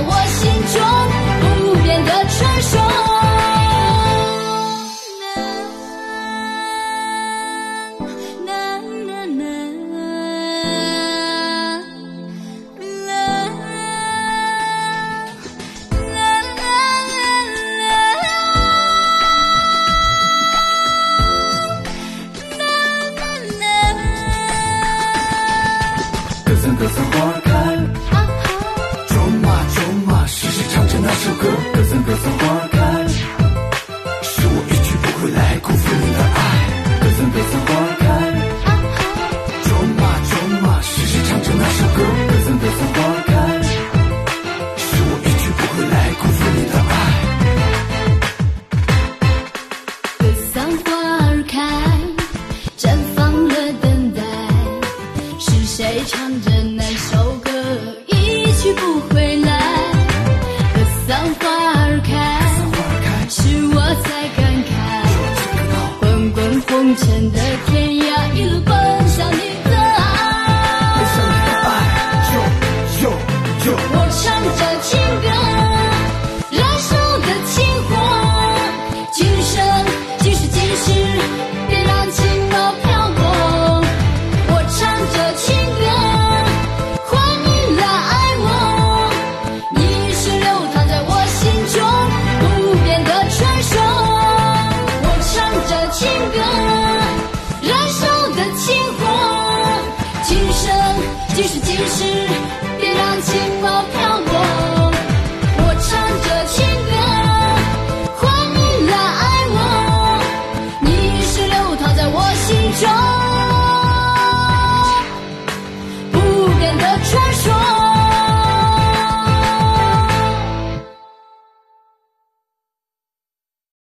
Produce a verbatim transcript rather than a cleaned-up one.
我心中不变的传说。 格桑花儿开，种马种马，时时唱着那首歌。格桑格桑花儿开，是我一去不回来，辜负你的爱。格桑格桑花儿开，种马种马，时时唱着那首歌。格桑格桑花儿开，是我一去不回来，辜负你的爱。 格桑花儿开，绽放了等待，是谁唱着那首歌一去不回来？格桑花儿开，是我在感慨，滚滚红尘的天涯，一路奔向你的爱。 奔向你的爱，yo yo yo。 我唱着情歌，燃烧的情火，今生今世今世，别让情到漂泊。我唱着情歌，换你来爱我，你是流淌在我心中不变的传说。我唱着情歌，燃烧的情火，今生今世今世。